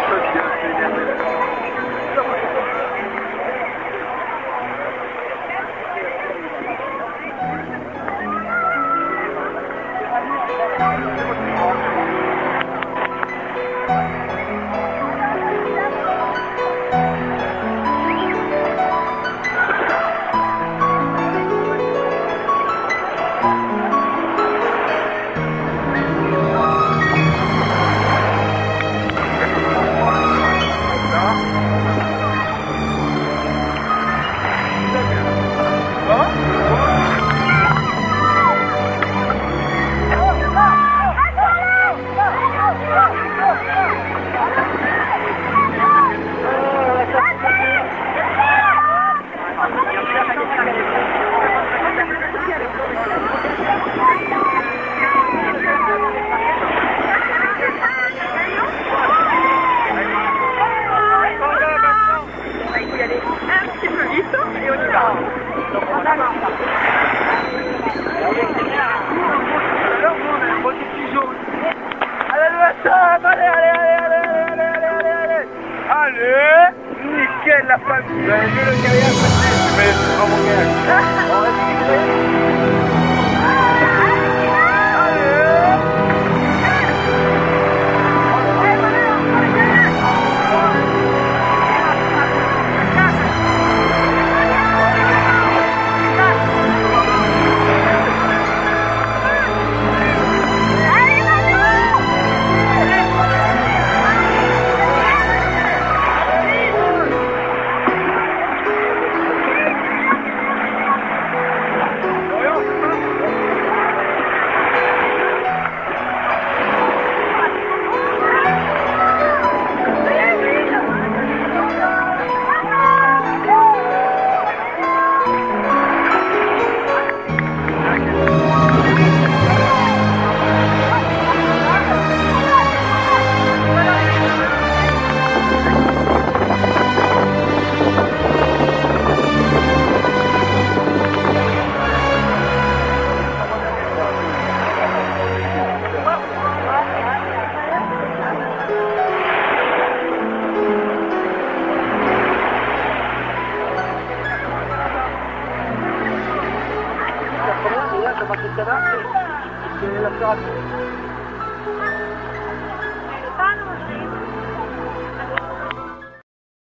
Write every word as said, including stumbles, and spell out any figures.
Allez, allez, allez, allez, allez, allez, allez, allez, allez, nickel la femme. Vous avez vu le carrière passer? Mais c'est vraiment bien. On va discuter. La première, déjà, ça va être le canard, c'est la plus rapide.